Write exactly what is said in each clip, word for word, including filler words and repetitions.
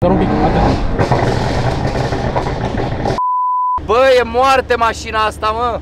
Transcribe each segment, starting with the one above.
Doar un pic, atât. Bă, e moarte mașina asta, mă!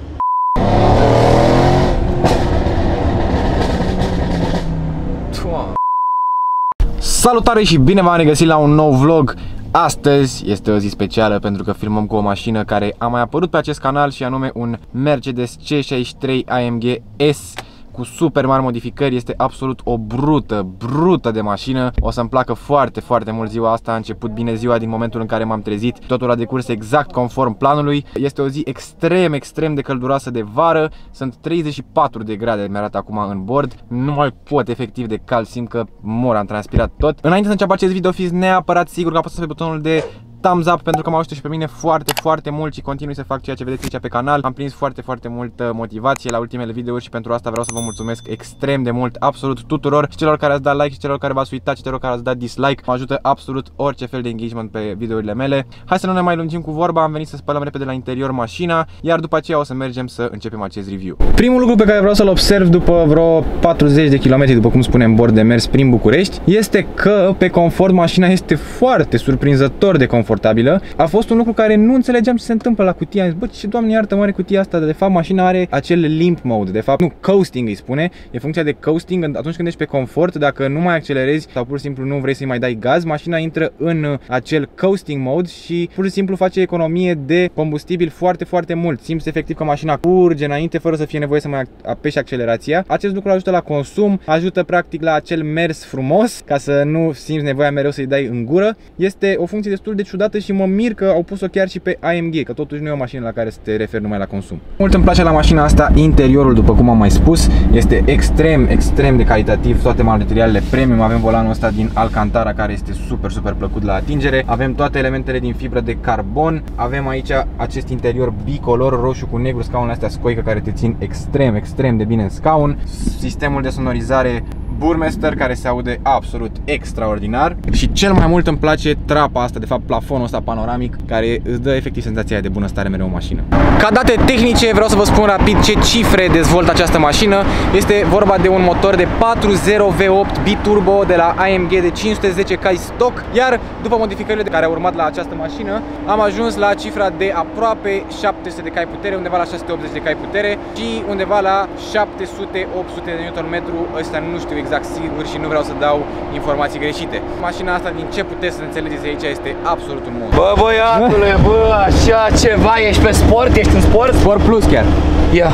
Salutare și bine v-am regăsit la un nou vlog. Astăzi este o zi specială pentru că filmăm cu o mașină care a mai apărut pe acest canal și anume un Mercedes C șaizeci și trei A M G S cu super mari modificări. Este absolut o brută, brută de mașină. O să-mi placă foarte, foarte mult ziua asta. A început bine ziua din momentul în care m-am trezit. Totul a decurs exact conform planului. Este o zi extrem, extrem de călduroasă de vară. Sunt treizeci și patru de grade, mi-arată acum în bord. Nu mai pot efectiv de cald, simt că mor, am transpirat tot. Înainte să încep acest video, fiți neapărat sigur că apăsați pe butonul de thumbs up pentru că mă ajută și pe mine foarte, foarte mult și continui să fac ceea ce vedeți aici pe canal. Am prins foarte, foarte multă motivație la ultimele videouri și pentru asta vreau să vă mulțumesc extrem de mult absolut tuturor, și celor care ați dat like și celor care v-ați uitat și celor care ați dat dislike. Mă ajută absolut orice fel de engagement pe videourile mele. Hai să nu ne mai lungim cu vorba, am venit să spălăm repede la interior mașina, iar după aceea o să mergem să începem acest review. Primul lucru pe care vreau să-l observ după vreo patruzeci de kilometri, după cum spunem, bord de mers prin București, este că pe confort mașina este foarte surprinzător de confort. A fost un lucru care nu înțelegeam ce se întâmplă la cutia. Am zis, bă, ce doamne iartă mare cutia asta, dar de fapt mașina are acel limp mode, de fapt, nu, coasting îi spune, e funcția de coasting. Atunci când ești pe confort, dacă nu mai accelerezi sau pur și simplu nu vrei să-i mai dai gaz, mașina intră în acel coasting mode și pur și simplu face economie de combustibil foarte, foarte mult. Simți efectiv că mașina curge înainte fără să fie nevoie să mai apeși accelerația. Acest lucru ajută la consum, ajută practic la acel mers frumos, ca să nu simți nevoia mereu să-i dai în gură. Este o funcție destul de ciudată și mă mir că au pus-o chiar și pe A M G, că totuși nu e o mașină la care să te referi numai la consum. Mult îmi place la mașina asta interiorul, după cum am mai spus, este extrem, extrem de calitativ, toate materialele premium. Avem volanul ăsta din Alcantara care este super, super plăcut la atingere. Avem toate elementele din fibră de carbon. Avem aici acest interior bicolor, roșu cu negru, scaunele astea scoică care te țin extrem, extrem de bine în scaun. Sistemul de sonorizare Burmester care se aude absolut extraordinar și cel mai mult îmi place trapa asta, de fapt plafonul ăsta panoramic, care îți dă efectiv senzația de bunăstare mereu în mașină. Ca date tehnice vreau să vă spun rapid ce cifre dezvoltă această mașină. Este vorba de un motor de patru punct zero V opt biturbo de la A M G de cinci sute zece cai stock, iar după modificările de care au urmat la această mașină am ajuns la cifra de aproape șapte sute de cai putere, undeva la șase sute optzeci de cai putere și undeva la șapte sute opt sute de newton metru. Ăsta nu știu exact sigur și nu vreau să dau informații greșite. Mașina asta, din ce puteți să înțelegeți aici, este absolut un mod. Bă, băiatule, bă, așa ceva, ești pe sport? Ești în sport? Sport plus chiar. Ia.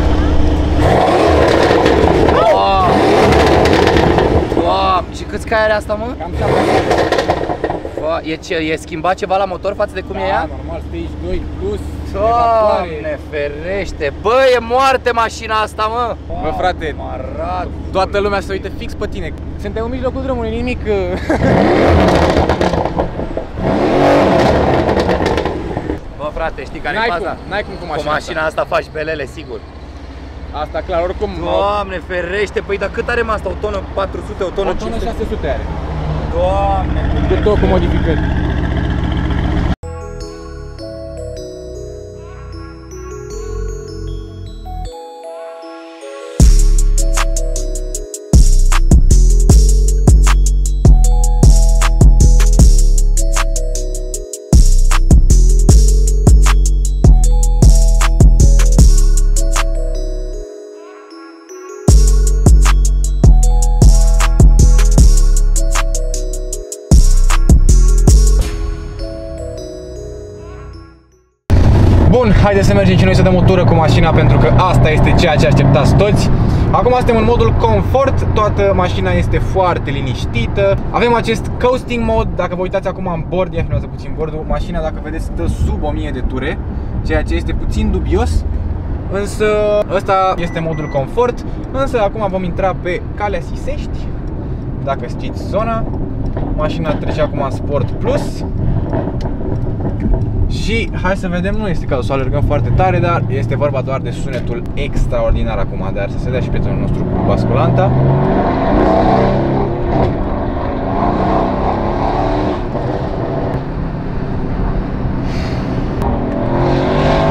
Wow. Wow. Și câți cai are asta, mă? Cam șapte sute. E, ce, e schimbat ceva la motor față de cum da, e ea? Normal, stage doi plus. Doamne ferește! Bă, e moarte mașina asta, mă! Wow, bă, frate, marat. Toată lumea se uită fix pe tine. Suntem în mijlocul drumului, nimic. Bă, frate, știi care e faza? N-ai cum cu mașina, cu mașina asta. asta faci belele, sigur. Asta clar, oricum. Doamne ferește, păi dar cât are, mă, asta? O tonă patru sute, o tonă o tonă șase sute are. Doamne! Cu tot cu modificări. Bun, haideți să mergem și noi să dăm o tură cu mașina pentru că asta este ceea ce așteptați toți. Acum suntem în modul comfort, toată mașina este foarte liniștită. Avem acest coasting mode, dacă vă uitați acum în bord, ia filmează puțin bordul. Mașina, dacă vedeți, stă sub o mie de ture, ceea ce este puțin dubios. Însă ăsta este modul confort. Însă acum vom intra pe calea Sisești, dacă știți zona. Mașina trece acum în Sport Plus. Și hai să vedem, nu este cazul să alergăm foarte tare, dar este vorba doar de sunetul extraordinar acum, dar să se dea și prietenul nostru cu basculanta.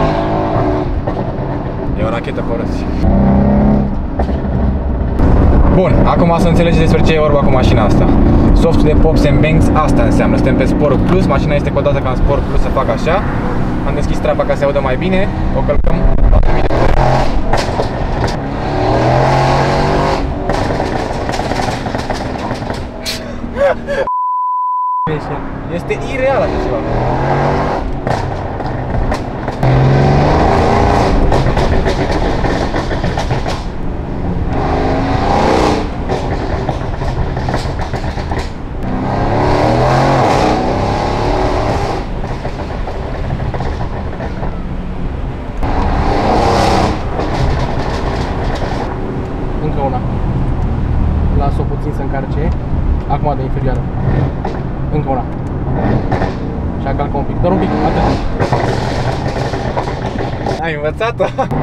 E o rachetă pe roți. Bun, acum să înțelegeți despre ce e vorba cu mașina asta. Softul de Pops and Banks, asta înseamnă. Suntem pe Sport Plus, mașina este codată ca în Sport Plus, să fac așa. Am deschis trapa ca să se audă mai bine. O călcăm patru mii de este ireal așa ceva. Încă una. Las-o puțin să încarce. Acum de inferioară. Încă una. Și a calcat un pic. Doar un pic. Atât. Ai învățat-o?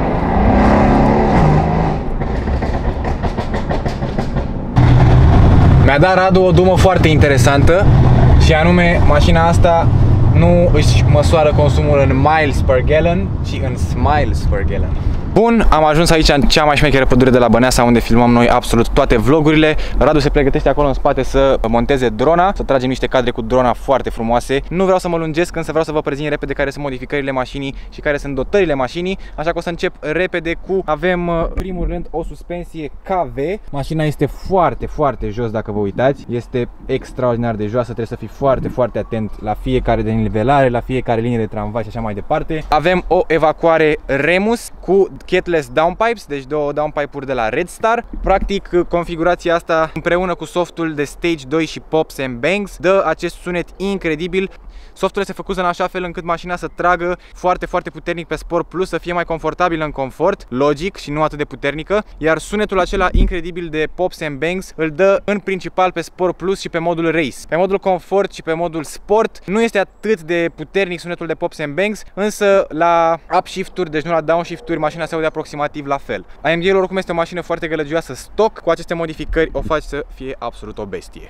Mi-a dat Radu o dumă foarte interesantă. Și anume, mașina asta nu își măsoară consumul în miles per gallon, ci în smiles per gallon. Bun, am ajuns aici în cea mai șmecheră pădure de la Băneasa, unde filmăm noi absolut toate vlogurile. Radu se pregătește acolo în spate să monteze drona, să tragem niște cadre cu drona foarte frumoase. Nu vreau să mă lungesc, însă vreau să vă prezint repede care sunt modificările mașinii și care sunt dotările mașinii. Așa că o să încep repede cu, avem în primul rând o suspensie K V. Mașina este foarte, foarte jos dacă vă uitați. Este extraordinar de joasă, trebuie să fii foarte, foarte atent la fiecare denivelare, la fiecare linie de tramvai și așa mai departe. Avem o evacuare Remus cu Ketless downpipes, deci două downpipe-uri de la Red Star. Practic, configurația asta împreună cu softul de Stage doi și Pops and Banks dă acest sunet incredibil. Softul este făcut în așa fel încât mașina să tragă foarte, foarte puternic pe Sport Plus, să fie mai confortabilă în confort, logic, și nu atât de puternică. Iar sunetul acela incredibil de Pops and Banks îl dă în principal pe Sport Plus și pe modul Race. Pe modul Comfort și pe modul Sport nu este atât de puternic sunetul de Pops and Banks, însă la upshift-uri, deci nu la downshift-uri, mașina se aude aproximativ la fel. A M G-ul oricum este o mașină foarte gălăgioasă stock, cu aceste modificări o faci să fie absolut o bestie.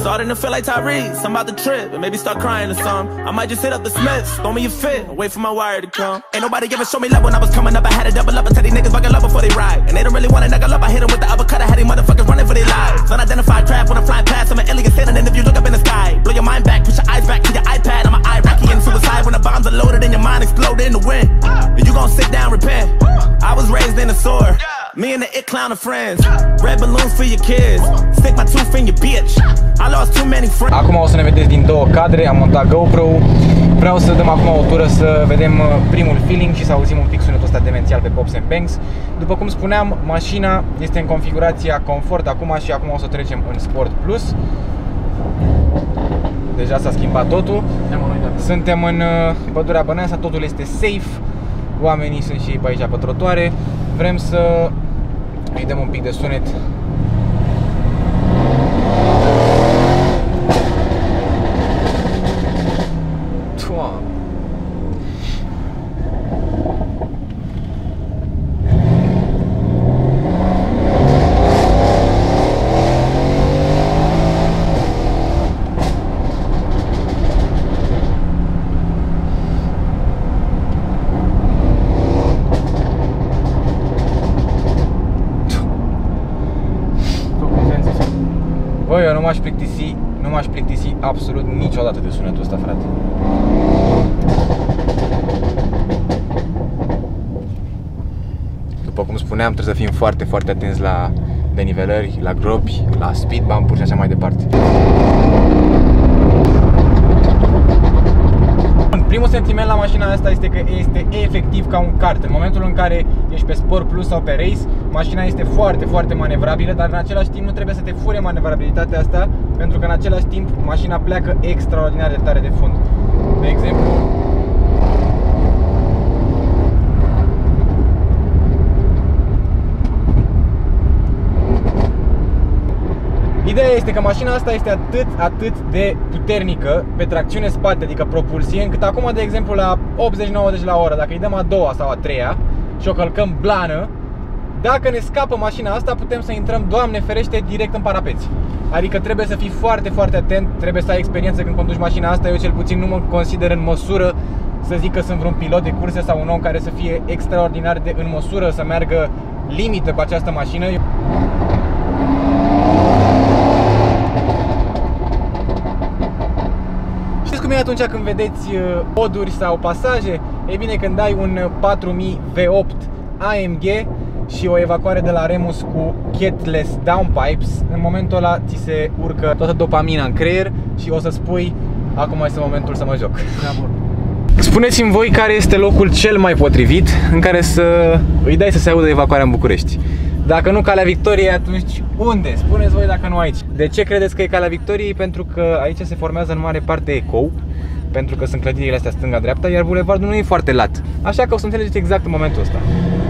I might just hit up the Smiths, throw me a fit, wait for my wire to come. Ain't nobody ever show me love when I was coming up. I had to double up and tell these niggas buckle up before they ride. And they don't really wanna knuckle up. I hit them with the uppercut. I had these motherfuckers running for their lives. Unidentified craft when I'm flying past. I'm an alien standing in if you look up in the sky. Blow your mind back, push your eyes back to your iPad. I'm an Iraqi and suicide when the bombs are loaded and your mind exploded in the wind. And you gon' sit down, repent. I was raised in a sword. Me and the it clown are friends. Red balloons for your kids. Stick my tooth in your bitch. I lost too many friends. Acum o să ne vedeți din două cadre, am montat GoPro. Vreau să dăm acum o tură să vedem primul feeling și să auzim un pic sunetul ăsta demențial pe Pops and Banks. După cum spuneam, mașina este în configurația Comfort acum și acum o să trecem în Sport Plus. Deja s-a schimbat totul. Suntem în pădurea Băneasa, totul este safe. Oamenii sunt și ei pe aici pe trotuare. Vrem să îi dăm un pic de sunet. Doamne. Băi, eu nu m-aș plictisi, nu m-aș plictisi absolut niciodată de sunetul ăsta, frate. După cum spuneam, trebuie să fim foarte, foarte atenți la denivelări, la gropi, la speed bump-uri și așa mai departe. Primul sentiment la mașina asta este că este efectiv ca un kart. În momentul în care ești pe Sport Plus sau pe Race, mașina este foarte, foarte manevrabilă, dar în același timp nu trebuie să te fure manevrabilitatea asta, pentru că în același timp mașina pleacă extraordinar de tare de fund. De exemplu, ideea este că mașina asta este atât, atât de puternică pe tracțiune spate, adică propulsie, încât acum, de exemplu, la optzeci nouăzeci la oră, dacă îi dăm a doua sau a treia și o călcăm blană, dacă ne scapă mașina asta, putem să intrăm, Doamne ferește, direct în parapeți. Adică trebuie să fii foarte, foarte atent, trebuie să ai experiență când conduci mașina asta. Eu cel puțin nu mă consider în măsură să zic că sunt vreun pilot de curse sau un om care să fie extraordinar de în măsură să meargă limită cu această mașină. cum e atunci când vedeți poduri sau pasaje? E bine, când ai un patru mii V opt A M G și o evacuare de la Remus cu Ketless Downpipes, în momentul ăla ți se urcă toată dopamina în creier și o să spui: acum este momentul să mă joc. Spuneți-mi voi care este locul cel mai potrivit în care să îi dai să se audă evacuarea în București. Dacă nu Calea Victoriei, atunci unde? Spuneți voi dacă nu aici. De ce credeți că e Calea Victoriei? Pentru că aici se formează în mare parte ecou, pentru că sunt clădirile astea stânga-dreapta, iar bulevardul nu e foarte lat. Așa că o să înțelegeți exact în momentul ăsta.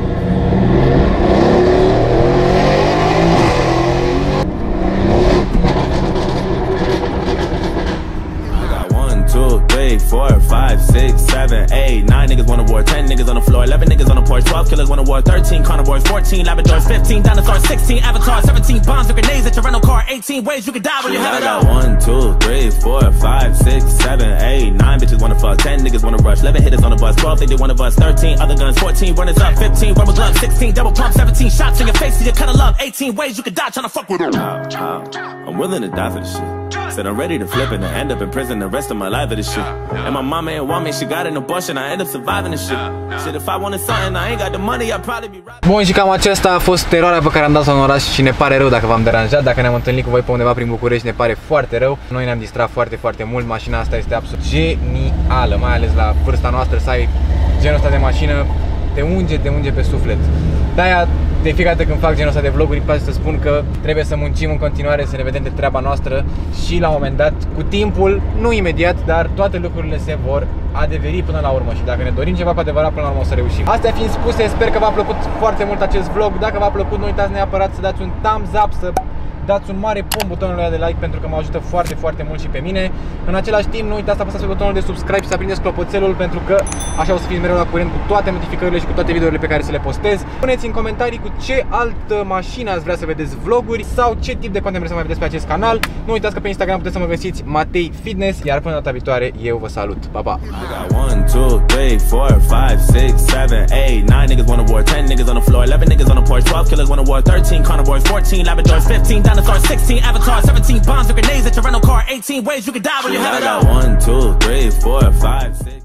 Four, five, six, seven, eight, nine niggas wanna war, ten niggas on the floor, eleven niggas on the porch, twelve killers wanna war, thirteen carnivores, fourteen labradors, fifteen dinosaurs, sixteen avatars, seventeen bombs with grenades at your rental car, eighteen ways you could die when you have it all. I got one, two, three, four, five, six, seven, eight, nine bitches wanna fuck, ten niggas wanna rush, eleven hitters on the bus, twelve think they one of us, thirteen other guns, fourteen runners up, fifteen rubber gloves, sixteen double pump, seventeen shots in your face till you cut a love, eighteen ways you could die trying to fuck with them. I'm willing to die for this shit. Said I'm ready to flip and end up in prison the rest of my life for this shit. And my mama ain't want me, she got an abortion, I end up surviving this shit. Shit, if I wanted something, I ain't got the money, I'd probably be right. Bun, și cam aceasta a fost teroarea pe care am dat-o în oraș și ne pare rău dacă v-am deranjat. Dacă ne-am întâlnit cu voi pe undeva prin București, ne pare foarte rău. Noi ne-am distrat foarte, foarte mult. Mașina asta este absolut genială, mai ales la vârsta noastră, să ai genul ăsta de mașină, te unge, te unge pe suflet. De-aia, de fiecare dată când fac genul ăsta de vloguri, îmi place să spun că trebuie să muncim în continuare, să ne vedem de treaba noastră și la un moment dat, cu timpul, nu imediat, dar toate lucrurile se vor adeveri până la urmă și dacă ne dorim ceva cu adevărat, până la urmă o să reușim. Astea fiind spuse, sper că v-a plăcut foarte mult acest vlog. Dacă v-a plăcut, nu uitați neapărat să dați un thumbs up, să dați un mare pumn butonului de like pentru că mă ajută foarte, foarte mult și pe mine. În același timp, nu uitați să apăsați pe butonul de subscribe și să aprindeți clopoțelul, pentru că așa o să fiți mereu la curent cu toate notificările și cu toate videourile pe care să le postez. Puneți în comentarii cu ce altă mașină ați vrea să vedeți vloguri sau ce tip de content vreți să mai vedeți pe acest canal. Nu uitați că pe Instagram puteți să mă găsiți Matei Fitness, iar până data viitoare eu vă salut. Pa, pa! one, two, three, four, five, six, seven, eight, nine niggas wanna war, ten niggas on the floor, eleven niggas on the porch, twelve killers wanna war, thirteen carnivores, fourteen labradors, fifteen dinosaurs, sixteen avatars, seventeen bombs with grenades at your rental car, eighteen ways you could die when you have it all. I got one, two, three, four, five, six.